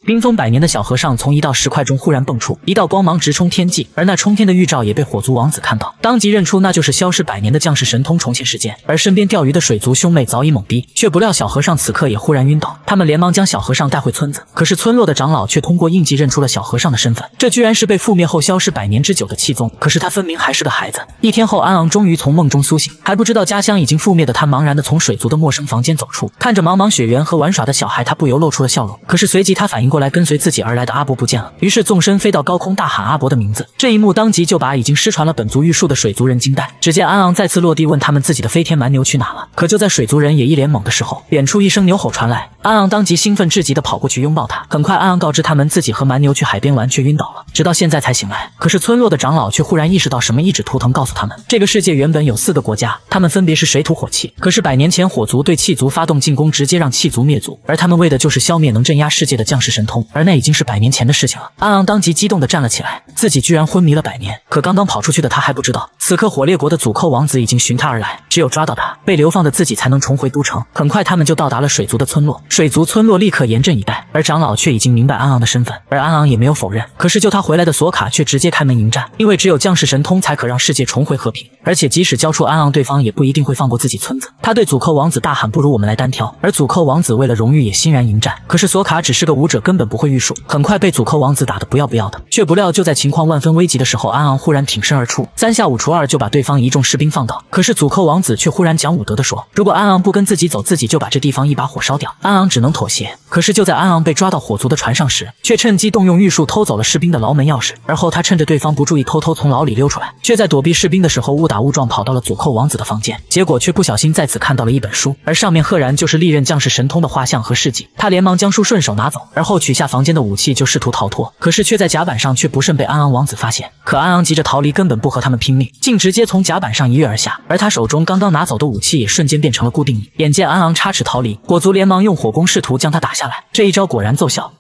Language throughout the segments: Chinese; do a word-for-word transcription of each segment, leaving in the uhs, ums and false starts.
冰封百年的小和尚从一道石块中忽然蹦出，一道光芒直冲天际，而那冲天的预兆也被火族王子看到，当即认出那就是消失百年的降世神通重现事件。而身边钓鱼的水族兄妹早已懵逼，却不料小和尚此刻也忽然晕倒，他们连忙将小和尚带回村子，可是村落的长老却通过印记认出了小和尚的身份，这居然是被覆灭后消失百年之久的气宗，可是他分明还是个孩子。一天后，安昂终于从梦中苏醒，还不知道家乡已经覆灭的他茫然地从水族的陌生房间走出，看着茫茫雪原和玩耍的小孩，他不由露出了笑容。可是随即他反应过来，跟随自己而来的阿伯不见了，于是纵身飞到高空，大喊阿伯的名字。这一幕当即就把已经失传了本族玉树的水族人惊呆。只见安昂再次落地，问他们自己的飞天蛮牛去哪了。可就在水族人也一脸懵的时候，远处一声牛吼传来，安昂当即兴奋至极地跑过去拥抱他。很快，安昂告知他们自己和蛮牛去海边玩，却晕倒了，直到现在才醒来。可是村落的长老却忽然意识到什么，一指图腾告诉他们，这个世界原本有四个国家，他们分别是水土火气。可是百年前火族对气族发动进攻，直接让气族灭族，而他们为的就是消灭能镇压世界的降世神通，而那已经是百年前的事情了。安昂当即激动地站了起来，自己居然昏迷了百年。可刚刚跑出去的他还不知道，此刻火烈国的祖寇王子已经寻他而来，只有抓到他，被流放的自己才能重回都城。很快他们就到达了水族的村落，水族村落立刻严阵以待，而长老却已经明白安昂的身份，而安昂也没有否认。可是救他回来的索卡却直接开门迎战，因为只有降世神通才可让世界重回和平，而且即使交出安昂，对方也不一定会放过自己村子。他对祖寇王子大喊，不如我们来单挑。而祖寇王子为了荣誉也欣然迎战，可是索卡只是个武者，根本不会御术，很快被祖寇王子打得不要不要的。却不料就在情况万分危急的时候，安昂忽然挺身而出，三下五除二就把对方一众士兵放倒。可是祖寇王子却忽然讲武德的说，如果安昂不跟自己走，自己就把这地方一把火烧掉。安昂只能妥协。可是就在安昂被抓到火族的船上时，却趁机动用御术偷走了士兵的牢门钥匙，而后他趁着对方不注意，偷偷从牢里溜出来，却在躲避士兵的时候误打误撞跑到了祖寇王子的房间，结果却不小心在此看到了一本书，而上面赫然就是历任降世神通的画像和事迹。他连忙将书顺手拿走，而后取下房间的武器就试图逃脱，可是却在甲板上却不慎被安昂王子发现。可安昂急着逃离，根本不和他们拼命，竟直接从甲板上一跃而下，而他手中刚刚拿走的武器也瞬间变成了固定翼。眼见安昂插齿逃离，火族连忙用火攻试图将他打下来，这一招果然奏效。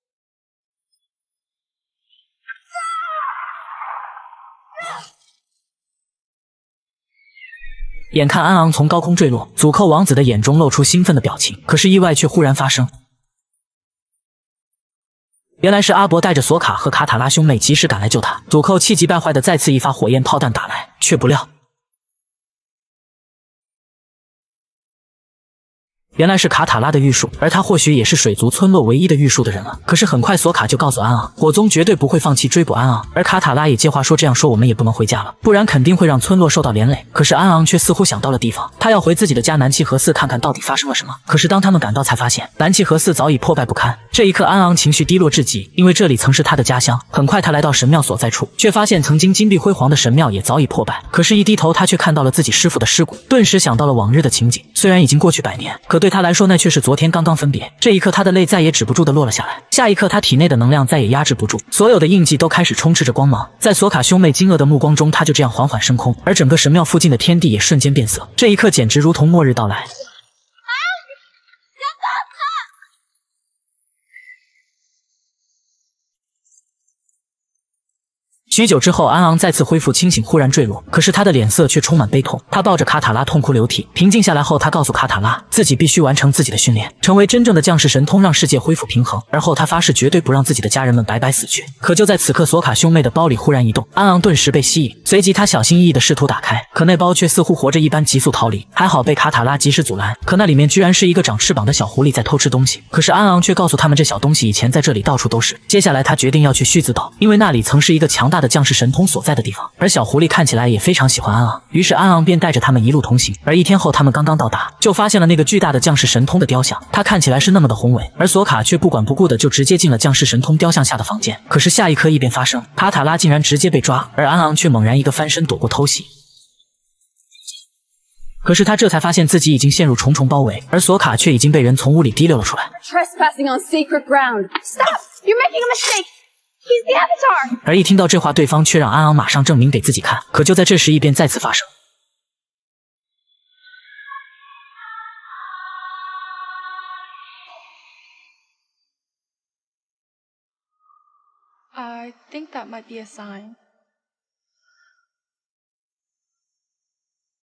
眼看安昂从高空坠落，祖寇王子的眼中露出兴奋的表情，可是意外却忽然发生。原来是阿伯带着索卡和卡塔拉兄妹及时赶来救他，祖寇气急败坏的再次一发火焰炮弹打来，却不料原来是卡塔拉的御术，而他或许也是水族村落唯一的御术的人了。可是很快索卡就告诉安昂，火宗绝对不会放弃追捕安昂，而卡塔拉也接话说，这样说我们也不能回家了，不然肯定会让村落受到连累。可是安昂却似乎想到了地方，他要回自己的家南契和寺看看到底发生了什么。可是当他们赶到才发现，南契和寺早已破败不堪。这一刻安昂情绪低落至极，因为这里曾是他的家乡。很快他来到神庙所在处，却发现曾经金碧辉煌的神庙也早已破败。可是一低头他却看到了自己师父的尸骨，顿时想到了往日的情景。虽然已经过去百年，可对他来说那却是昨天刚刚分别。这一刻他的泪再也止不住地落了下来，下一刻他体内的能量再也压制不住，所有的印记都开始充斥着光芒。在索卡兄妹惊愕的目光中，他就这样缓缓升空，而整个神庙附近的天地也瞬间变色。这一刻简直如同末日到来。许久之后，安昂再次恢复清醒，忽然坠落，可是他的脸色却充满悲痛。他抱着卡塔拉痛哭流涕，平静下来后，他告诉卡塔拉，自己必须完成自己的训练，成为真正的降世神通，让世界恢复平衡。而后他发誓绝对不让自己的家人们白白死去。可就在此刻，索卡兄妹的包里忽然一动，安昂顿时被吸引，随即他小心翼翼地试图打开，可那包却似乎活着一般急速逃离，还好被卡塔拉及时阻拦。可那里面居然是一个长翅膀的小狐狸在偷吃东西，可是安昂却告诉他们，这小东西以前在这里到处都是。接下来他决定要去须子岛，因为那里曾是一个强大的降世神通所在的地方，而小狐狸看起来也非常喜欢安昂，于是安昂便带着他们一路同行。而一天后，他们刚刚到达，就发现了那个巨大的降世神通的雕像，它看起来是那么的宏伟，而索卡却不管不顾的就直接进了降世神通雕像下的房间。可是下一刻异变发生，卡塔拉竟然直接被抓，而安昂却猛然一个翻身躲过偷袭。可是他这才发现自己已经陷入重重包围，而索卡却已经被人从屋里提溜了出来。 He's the Avatar! 而一听到这话，对方却让安昂马上证明给自己看。可就在这时，异变再次发生。 I think that might be a sign.